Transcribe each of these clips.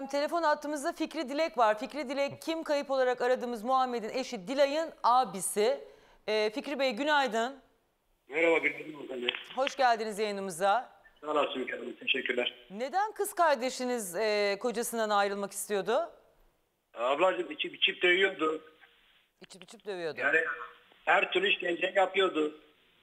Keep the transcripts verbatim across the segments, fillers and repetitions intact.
Telefon hattımızda Fikri Dilek var. Fikri Dilek kim? Kayıp olarak aradığımız Muhammed'in eşi Dilay'ın abisi. Ee, Fikri Bey günaydın. Merhaba, günaydın. Hoş geldiniz yayınımıza. Sağ olasın efendim, teşekkürler. Neden kız kardeşiniz e, kocasından ayrılmak istiyordu? Ablacığım içip içip dövüyordu. İçip içip dövüyordu. Yani her türlü işkence yapıyordu.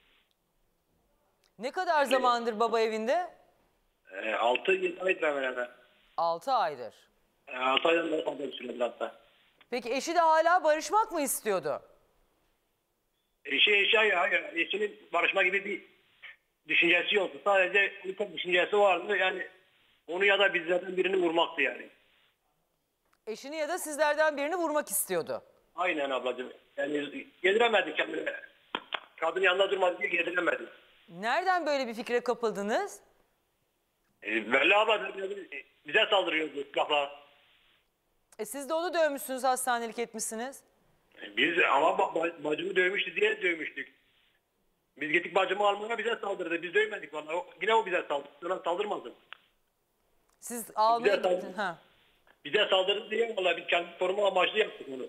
Ne kadar zamandır baba evinde? E, altı yedi aydır hemen hemen. Altı aydır. E, altı aydan daha fazla bir süredir hatta. Peki eşi de hala barışmak mı istiyordu? Eşi eşi ya, eşinin barışma gibi bir düşüncesi yoktu. Sadece bir tek düşüncesi vardı. Yani onu ya da bizlerden birini vurmaktı yani. Eşini ya da sizlerden birini vurmak istiyordu. Aynen ablacığım. Yani yediremedi kendine. Kadın yanında durmadı diye yediremedi. Nereden böyle bir fikre kapıldınız? E, Belli abla bize saldırıyordu silahla. E siz de onu dövmüşsünüz, hastanelik etmişsiniz. E, Biz ama ba- bacımı dövmüştü diye dövmüştük. Biz gittik bacımı almaya, bize saldırdı. Biz dövmedik vallahi. O, yine o bize saldırdı. Sonra saldırmadı. Siz almaya Bize gittin. saldırdı. Ha. Bize saldırdı diye vallahi biz kendi koruma amaçlı yaptık bunu.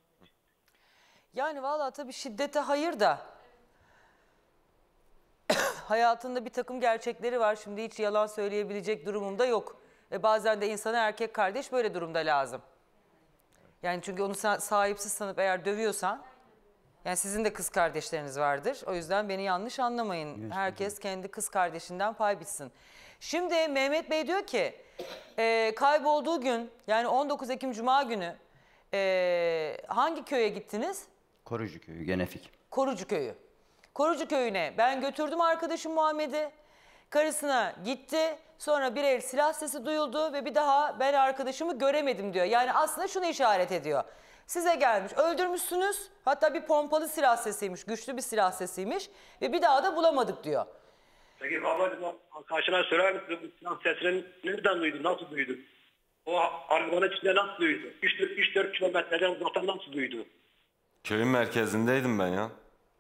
Yani vallahi tabii şiddete hayır da hayatında bir takım gerçekleri var. Şimdi hiç yalan söyleyebilecek durumumda yok. Ve bazen de insana erkek kardeş böyle durumda lazım. Yani çünkü onu sa- sahipsiz sanıp eğer dövüyorsan, yani sizin de kız kardeşleriniz vardır. O yüzden beni yanlış anlamayın. Herkes kendi kız kardeşinden pay bitsin. Şimdi Mehmet Bey diyor ki e, kaybolduğu gün, yani on dokuz Ekim Cuma günü e, hangi köye gittiniz? Korucu Köyü, Genefik. Korucu Köyü. Korucu Köyü'ne ben götürdüm arkadaşım Muhammed'i. Karısına gitti. Sonra bir el silah sesi duyuldu ve bir daha ben arkadaşımı göremedim diyor. Yani aslında şunu işaret ediyor. Size gelmiş, öldürmüşsünüz. Hatta bir pompalı silah sesiymiş, güçlü bir silah sesiymiş. Ve bir daha da bulamadık diyor. Peki ablacığım, karşına söyler misin? Bu silah sesini nereden duydu? Nasıl duydu? O arabanın içinde nasıl duydu? üç dört kilometreden uzaktan nasıl duydu? Köyün merkezindeydim ben ya.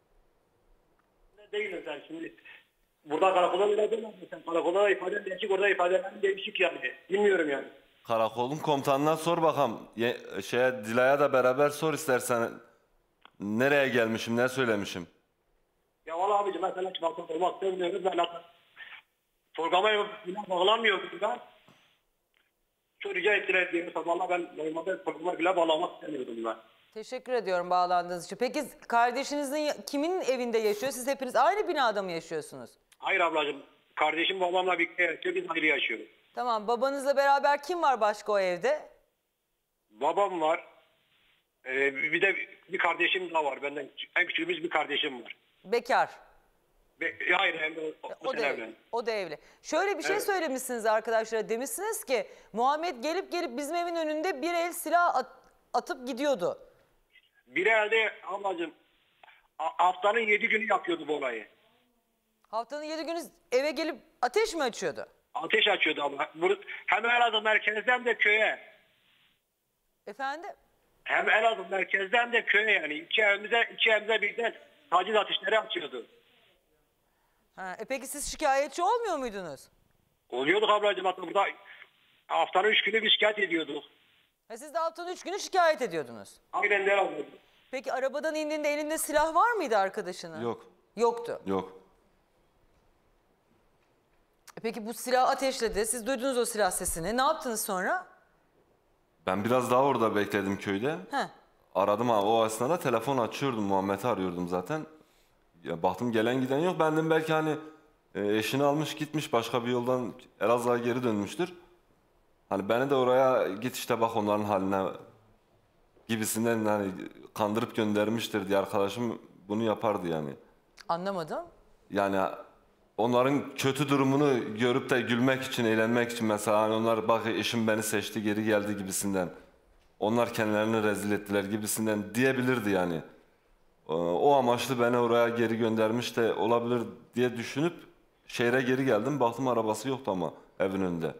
Ne değilsin sen şimdi? Burada karakola bile demezsin sen. Karakola da ifade değişik, orada ifadelerin değişik yani. Bilmiyorum yani. Karakolun komutanına sor bakalım. Ye, şeye, Dilay'a da beraber sor istersen. Nereye gelmişim, ne söylemişim? Ya valla abicim ben sana hiç bakmak olmak istemiyorum. Ben hatta programaya bile bağlanmıyordum ben. Çok rica ettiler diye. Valla ben normalde programa bile bağlamak istemiyordum ben. Teşekkür ediyorum bağlandığınız için. Peki kardeşinizin kimin evinde yaşıyor? Siz hepiniz aynı binada mı yaşıyorsunuz? Hayır ablacığım. Kardeşim babamla birlikte yaşıyor. Biz ayrı yaşıyoruz. Tamam, babanızla beraber kim var başka o evde? Babam var. Ee, bir de bir kardeşim daha var. Benden en küçüğümüz bir kardeşim var. Bekar. Be hayır hem de o, O da, evli. o da evli. Şöyle bir şey Evet. söylemişsiniz arkadaşlara. Demişsiniz ki Muhammed gelip gelip bizim evin önünde bir el silah at- atıp gidiyordu. Bir elde ablacığım haftanın yedi günü yapıyordu bu olayı. Haftanın yedi günü eve gelip ateş mi açıyordu? Ateş açıyordu abla. Hem Elazığ merkezden de köye. Efendim? Hem Elazığ merkezden de köye yani. İki evimize, iki evimize birden taciz ateşleri açıyordu. Ha, e peki siz şikayetçi olmuyor muydunuz? Oluyorduk ablacığım. Hatta burada haftanın üç günü bir şikayet ediyorduk. Ha, siz de haftanın üç günü şikayet ediyordunuz. Aynen de ablacığım. Peki arabadan indiğinde elinde silah var mıydı arkadaşının? Yok. Yoktu. Yok. E peki bu silah ateşledi. Siz duydunuz o silah sesini. Ne yaptınız sonra? Ben biraz daha orada bekledim köyde. Heh. Aradım ha, o esnada telefon açıyordum. Muhammed'i arıyordum zaten. Ya baktım gelen giden yok. Ben dedim belki hani e, eşini almış gitmiş başka bir yoldan Elazığ'a geri dönmüştür. Hani beni de oraya git işte bak onların haline gibisinden hani kandırıp göndermiştir diye arkadaşım bunu yapardı yani. Anlamadım. Yani onların kötü durumunu görüp de gülmek için, eğlenmek için mesela hani onlar bak eşim beni seçti geri geldi gibisinden. Onlar kendilerini rezil ettiler gibisinden diyebilirdi yani. O amaçlı beni oraya geri göndermiş de olabilir diye düşünüp şehre geri geldim. Baktım arabası yoktu ama evin önünde.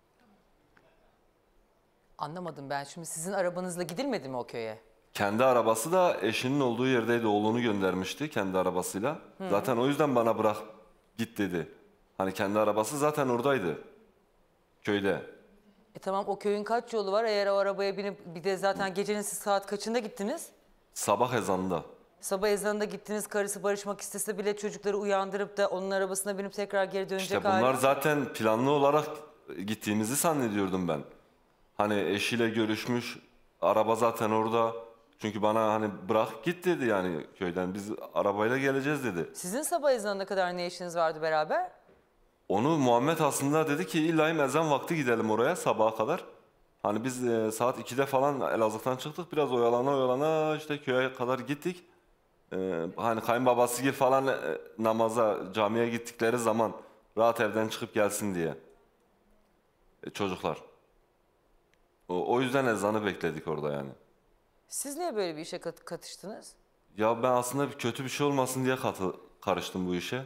Anlamadım ben. Şimdi sizin arabanızla gidilmedi mi o köye? Kendi arabası da eşinin olduğu yerdeydi. Oğlunu göndermişti kendi arabasıyla. Hı. Zaten o yüzden bana bırak git dedi. Hani kendi arabası zaten oradaydı. Köyde. E tamam, o köyün kaç yolu var? Eğer o arabaya binip bir de zaten gecenin siz saat kaçında gittiniz? Sabah ezanında. Sabah ezanında gittiniz, karısı barışmak istese bile çocukları uyandırıp da onun arabasına binip tekrar geri dönecek İşte hali. bunlar zaten planlı olarak gittiğimizi zannediyordum ben. Hani eşiyle görüşmüş, araba zaten orada. Çünkü bana hani bırak git dedi yani köyden, biz arabayla geleceğiz dedi. Sizin sabah ezanına kadar ne işiniz vardı beraber? Onu Muhammed aslında dedi ki illa ezan vakti gidelim oraya sabaha kadar. Hani biz e, saat ikide falan Elazığ'dan çıktık, biraz oyalana oyalana işte köye kadar gittik. E, hani kayınbabası gibi falan e, namaza, camiye gittikleri zaman rahat evden çıkıp gelsin diye. E, çocuklar. O, o yüzden ezanı bekledik orada yani. Siz niye böyle bir işe kat- katıştınız? Ya ben aslında bir kötü bir şey olmasın diye katı, karıştım bu işe.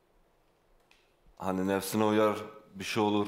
Hani nefsine uyar, bir şey olur.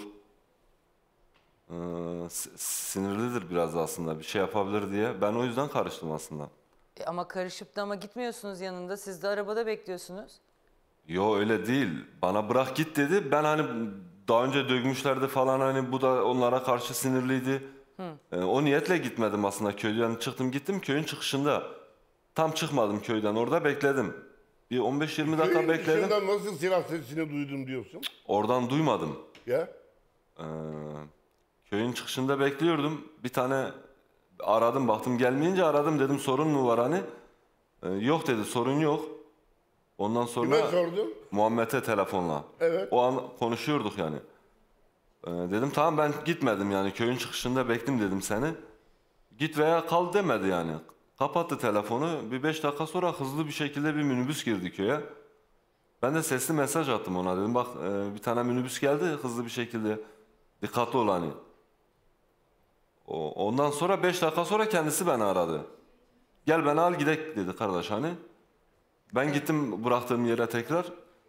Ee, s- sinirlidir biraz aslında, bir şey yapabilir diye. Ben o yüzden karıştım aslında. E ama karışıp da ama gitmiyorsunuz yanında. Siz de arabada bekliyorsunuz. Yo öyle değil. Bana bırak git dedi. Ben hani daha önce dövmüşlerdi falan, hani bu da onlara karşı sinirliydi. Ee, o niyetle gitmedim aslında köyden. Çıktım gittim köyün çıkışında. Tam çıkmadım köyden, orada bekledim. Bir on beş yirmi dakika Köyün bekledim. dışından nasıl silah sesini duydum diyorsun? Oradan duymadım. Ya. Ee, köyün çıkışında bekliyordum. Bir tane aradım, baktım gelmeyince aradım, dedim sorun mu var hani? Ee, yok dedi, sorun yok. Ondan sonra Kime sordun? Muhammed'e telefonla. Evet. O an konuşuyorduk yani. Ee, dedim tamam ben gitmedim yani, köyün çıkışında bekledim dedim seni. Git veya kal demedi yani. Kapattı telefonu. Bir beş dakika sonra hızlı bir şekilde bir minibüs girdi köye. Ben de sesli mesaj attım ona, dedim bak e, bir tane minibüs geldi hızlı bir şekilde. Dikkatli ol hani. O, ondan sonra beş dakika sonra kendisi beni aradı. Gel beni al gidek dedi kardeş hani. Ben gittim bıraktığım yere tekrar.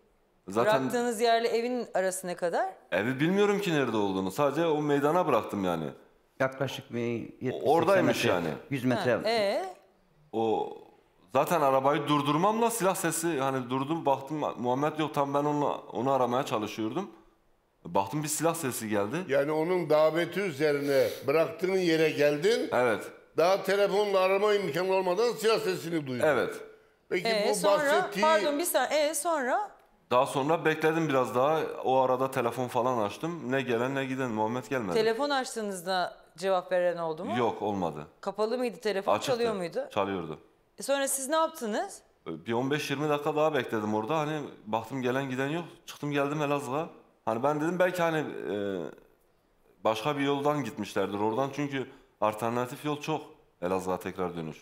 Zaten Bıraktığınız yerle evin arası ne kadar? evi bilmiyorum ki nerede olduğunu. Sadece o meydana bıraktım yani. Yaklaşık bir yetmiş seksen Oradaymış metre, yani. yüz metre. Ha, ee? O zaten arabayı durdurmamla silah sesi, hani durdum baktım Muhammed yok, tam ben onu, onu aramaya çalışıyordum. Baktım bir silah sesi geldi. Yani onun daveti üzerine bıraktığın yere geldin. Evet. Daha telefonla arama imkanı olmadan silah sesini duydun. Evet. Peki Ee, bu sonra, bahsettiği... pardon bir saniye, ee, sonra? Daha sonra bekledim biraz daha. O arada telefon falan açtım. Ne gelen ne giden, Muhammed gelmedi. Telefon açtığınızda cevap veren oldu mu? Yok olmadı. Kapalı mıydı telefon, Açıktı. çalıyor muydu? Çalıyordu. E sonra siz ne yaptınız? Bir on beş yirmi dakika daha bekledim orada. Hani baktım gelen giden yok. Çıktım geldim Elazığ'a. Hani ben dedim belki hani e, başka bir yoldan gitmişlerdir oradan. Çünkü alternatif yol çok. Elazığ'a tekrar dönüş.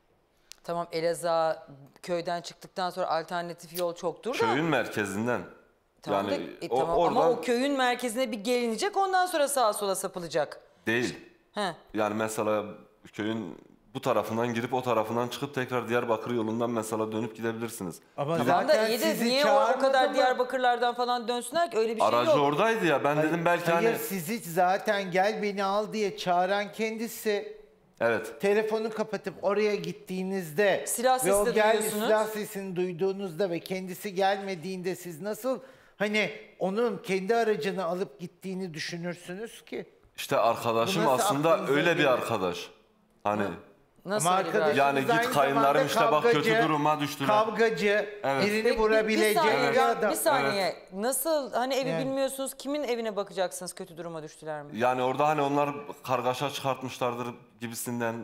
Tamam, Elazığ köyden çıktıktan sonra alternatif yol çoktur da. Köyün merkezinden. Tamam, yani da, e, o- tamam. oradan Ama o köyün merkezine bir gelinecek, ondan sonra sağa sola sapılacak. değil. He. Yani mesela köyün bu tarafından girip o tarafından çıkıp tekrar Diyarbakır yolundan mesela dönüp gidebilirsiniz. Ama Tamam da zaten iyi de sizi niye o, o çağırmadı kadar mı? Diyarbakırlardan falan dönsünler ki, öyle bir şey Aracı yok. oradaydı ya, ben dedim belki Hayır, hani sizi zaten gel beni al diye çağıran kendisi. evet. Telefonu kapatıp oraya gittiğinizde Silah ve o sesi de gel duyuyorsunuz. silah sesini duyduğunuzda ve kendisi gelmediğinde siz nasıl hani onun kendi aracını alıp gittiğini düşünürsünüz ki? İşte arkadaşım Bu nasıl aslında aklınıza öyle bir gelir? arkadaş. Hani Nasıl Ama öyle bir arkadaşınız Yani git aynı kayınlarım zamanda işte bak kötü kavgacı, duruma düştüler. Kavgacı, Evet. birini Peki, bir- vurabilecek bir saniye, bir ya, adam. bir saniye. Nasıl, hani evi Yani. bilmiyorsunuz, kimin evine bakacaksınız, kötü duruma düştüler mi? Yani orada hani onlar kargaşa çıkartmışlardır gibisinden,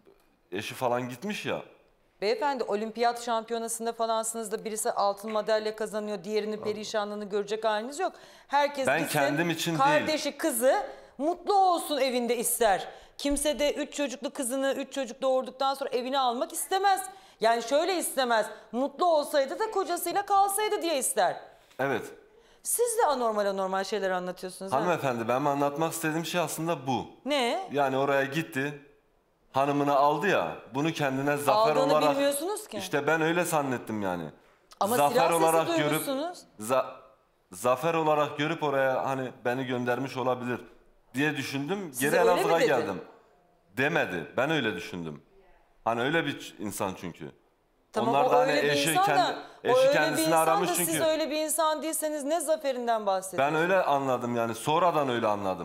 eşi falan gitmiş ya. Beyefendi, olimpiyat şampiyonasında falansınız da birisi altın madalya kazanıyor, diğerinin perişanlığını görecek haliniz yok. Herkes Ben gitsin, kendim için değil. kardeşi, kızı mutlu olsun evinde ister. Kimse de üç çocuklu kızını, üç çocuk doğurduktan sonra evine almak istemez. Yani şöyle istemez, mutlu olsaydı da kocasıyla kalsaydı diye ister. Evet. Siz de anormal anormal şeyler anlatıyorsunuz. ha? Hanımefendi, ben anlatmak istediğim şey aslında bu. Ne? Yani oraya gitti, hanımını aldı ya, bunu kendine zafer Aldığını olarak... bilmiyorsunuz ki. İşte ben öyle zannettim yani. Ama zafer silah sesi olarak görüp duymuşsunuz. za- zafer olarak görüp oraya hani beni göndermiş olabilir diye düşündüm. Size Geri öyle mi Elazığ'a dedi? geldim. Demedi. Ben öyle düşündüm. Hani öyle bir insan çünkü. Tamam, Onlar o da hani öyle bir eşi, insan kendi, da, o eşi öyle bir kendisini insan aramış da çünkü. siz öyle bir insan değilseniz ne zaferinden bahsediyorsunuz? Ben öyle anladım yani, sonradan öyle anladım.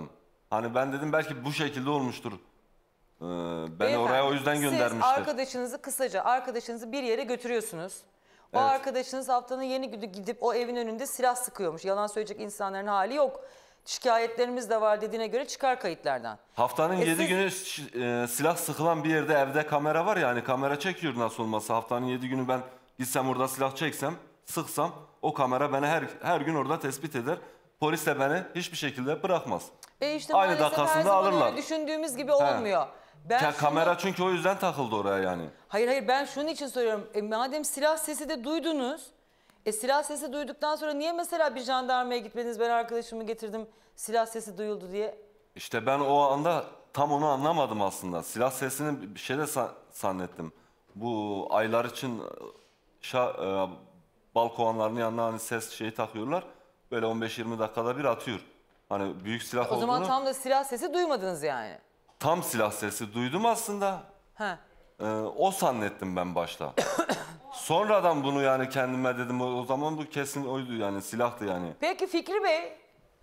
Hani ben dedim belki bu şekilde olmuştur. Ee, beni Beyefendi, oraya o yüzden Siz göndermiştir. arkadaşınızı kısaca arkadaşınızı bir yere götürüyorsunuz. O Evet. arkadaşınız haftanın yeni günü gidip o evin önünde silah sıkıyormuş. Yalan söyleyecek insanların hali yok. Şikayetlerimiz de var dediğine göre çıkar kayıtlardan. Haftanın E yedi siz- günü ş- e, silah sıkılan bir yerde evde kamera var ya, hani kamera çekiyor nasıl olmasa. Haftanın yedi günü ben gitsem orada silah çeksem, sıksam o kamera beni her her gün orada tespit eder. Polis de beni hiçbir şekilde bırakmaz. E işte Aynı maalesef her dakikasında zaman alırlar. öyle düşündüğümüz gibi olmuyor. Ben Ya şunu- kamera çünkü o yüzden takıldı oraya yani. Hayır hayır ben şunun için soruyorum. E, madem silah sesi de duydunuz. E silah sesi duyduktan sonra niye mesela bir jandarmaya gitmediniz? Ben arkadaşımı getirdim silah sesi duyuldu diye. İşte ben o anda tam onu anlamadım aslında. Silah sesini bir şey de sa- zannettim. Bu aylar için şa- e, bal kovanlarının yanına hani ses şeyi takıyorlar. Böyle on beş yirmi dakikada bir atıyor. Hani büyük silah O olduğunu zaman tam... tam da silah sesi duymadınız yani. silah sesi duydum aslında. Ha. E, o zannettim ben başta. Sonradan bunu yani kendime dedim o, o zaman bu kesin oydu yani, silahtı yani. Peki Fikri Bey,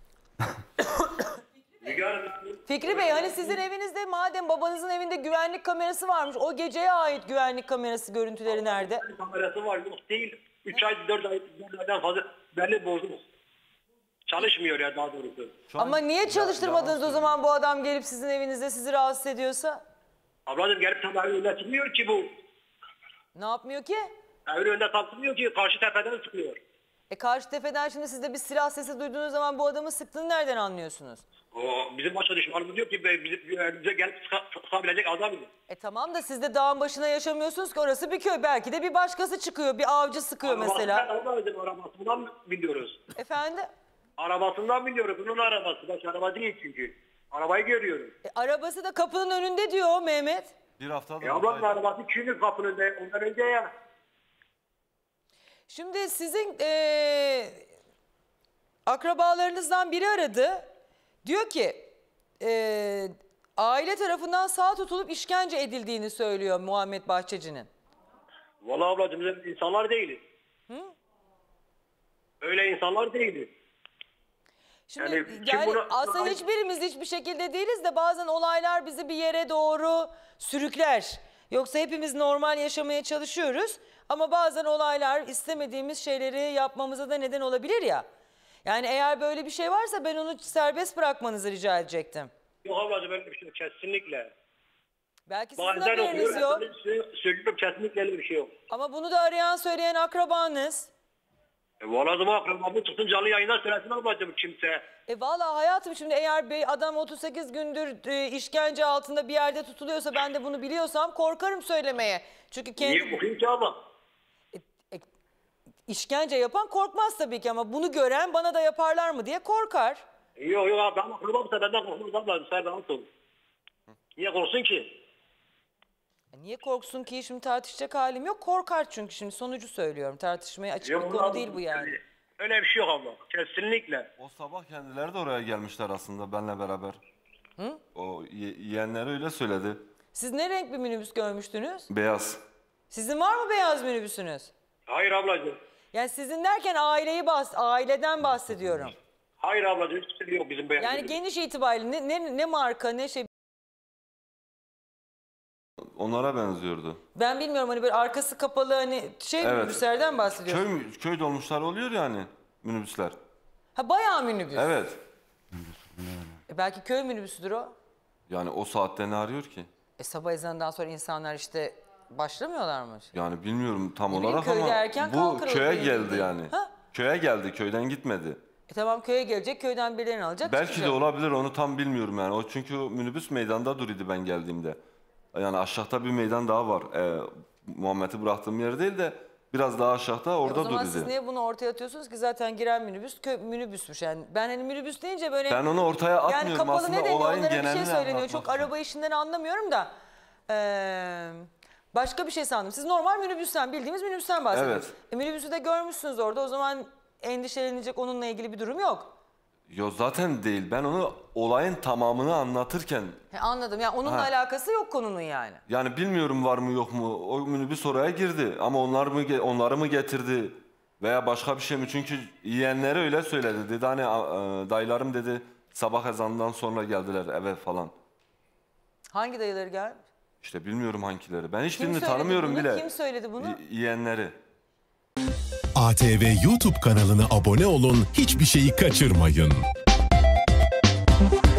Müge Hanım, Fikri Bey hani sizin evinizde madem babanızın evinde güvenlik kamerası varmış, o geceye ait güvenlik kamerası görüntüleri nerede? kamerası var, yok değil. üç ay, dört ay, dört aydan fazla belli bozulmuş. Çalışmıyor ya daha doğrusu. Şu an- Ama niye Ya- çalıştırmadınız yalan o zaman bu adam gelip sizin evinizde sizi rahatsız ediyorsa? Ablacığım gelip tam evin önüne çıkmıyor ki bu. Ne yapmıyor ki? Evin önünde taktırmıyor ki, karşı tepeden sıkıyor. E karşı tepeden şimdi siz de bir silah sesi duyduğunuz zaman bu adamın sıktığını nereden anlıyorsunuz? O, bizim başka düşmanımız diyor ki be- bizim, bize gelip sıka, sıkabilecek adam yok. E tamam da siz de dağın başına yaşamıyorsunuz ki, orası bir köy. Belki de bir başkası çıkıyor, bir avcı sıkıyor mesela. Arabasından, arabasından biliyoruz. Efendim? Arabasından biliyoruz. Bunun arabası. Baş araba değil çünkü. Arabayı görüyoruz. E, arabası da kapının önünde diyor Mehmet. Bir haftadır E ablanın oradaydı. arabası küçük kapının önünde. Ondan önce ya. Şimdi sizin eee, akrabalarınızdan biri aradı. Diyor ki eee, aile tarafından sağ tutulup işkence edildiğini söylüyor Muhammed Bahçeci'nin. Vallahi ablacığım biz insanlar değiliz. Öyle insanlar değiliz. Şimdi Yani kim yani bunu- aslında hiçbirimiz hiçbir şekilde değiliz de bazen olaylar bizi bir yere doğru sürükler. Yoksa hepimiz normal yaşamaya çalışıyoruz ama bazen olaylar istemediğimiz şeyleri yapmamıza da neden olabilir ya. Yani eğer böyle bir şey varsa ben onu serbest bırakmanızı rica edecektim. Yok ablacığım öyle bir şey yok. Kesinlikle. Belki sizin Bazen haberiniz yok okuyorum. Söylüyorum kesinlikle öyle bir şey yok. ama bunu da arayan söyleyen akrabanız. E vallahi zaman akrabamı tutun canlı yayından söylesin ablacığım kimse. E valla hayatım şimdi eğer bir adam otuz sekiz gündür e, işkence altında bir yerde tutuluyorsa ben de bunu biliyorsam korkarım söylemeye. Çünkü kendi Niye okuyayım ki abla? e, işkence yapan korkmaz tabii ki ama bunu gören bana da yaparlar mı diye korkar. Yok yok abi ben akrabamsa benden korkmaz ablacığım. Sen rahat ol. Niye korksun ki? E, niye korksun ki, şimdi tartışacak halim yok, korkar çünkü şimdi sonucu söylüyorum, tartışmaya açık bir konu abla, değil bu yani. Öyle bir şey yok abla. Kesinlikle. O sabah kendileri de oraya gelmişler aslında benle beraber. Hı? O ye- yeğenleri öyle söyledi. Siz ne renk bir minibüs görmüştünüz? Beyaz. Sizin var mı beyaz minibüsünüz? Hayır ablacığım. Yani sizin derken aileyi bahs aileden bahsediyorum. Hayır ablacığım hiçbir şey yok bizim beğendiğimiz. Yani geniş itibariyle ne, ne, ne marka ne şey, Onlara benziyordu. ben bilmiyorum hani böyle arkası kapalı hani şey Evet. minibüslerden bahsediyorsun. Köy, mü- köy dolmuşlar oluyor yani minibüsler. Ha bayağı minibüs. Evet. E, belki köy minibüsüdür o. Yani o saatte ne arıyor ki? E sabah ezanından sonra insanlar işte başlamıyorlar mı? Yani bilmiyorum tam Ne bileyim, olarak köyde ama erken bu kalkır köye oluyor geldi bildiğin. yani. Ha? Köye geldi, köyden gitmedi. E tamam köye gelecek, köyden birilerini alacak. Belki de çıkacak. olabilir, onu tam bilmiyorum yani. O çünkü minibüs meydanda duruydu ben geldiğimde. Yani aşağıda bir meydan daha var. Ee, Muhammed'i bıraktığım yer değil de biraz daha aşağıda E orada o zaman duruydu. siz niye bunu ortaya atıyorsunuz ki, zaten giren minibüs kö minibüsmüş yani. Ben hani minibüs deyince böyle Ben onu ortaya atmıyorum yani kapalı aslında, ne deniyor, olayın onlara bir şey genelini söyleniyor. anlatmak Çok için. araba işinden anlamıyorum da. Ee, başka bir şey sandım. Siz normal minibüsten, bildiğimiz minibüsten bahsediyorsunuz. Evet. E, minibüsü de görmüşsünüz orada, o zaman endişelenecek onunla ilgili bir durum yok. Yo zaten değil. Ben onu olayın tamamını anlatırken He, anladım. Yani onunla Ha. alakası yok konunun yani. yani bilmiyorum var mı yok mu. O minibüs oraya girdi ama onlar mı ge- onları mı getirdi veya başka bir şey mi? Çünkü yeğenleri öyle söyledi. Dedi hani "A- e, dayılarım dedi Sabah ezanından sonra geldiler eve falan. Hangi dayıları gelmiş? İşte bilmiyorum hangileri. Ben Kim hiçbirini söyledi tanımıyorum bunu? bile. Kim söyledi bunu? Y- yeğenleri. A T V YouTube kanalına abone olun, hiçbir şeyi kaçırmayın.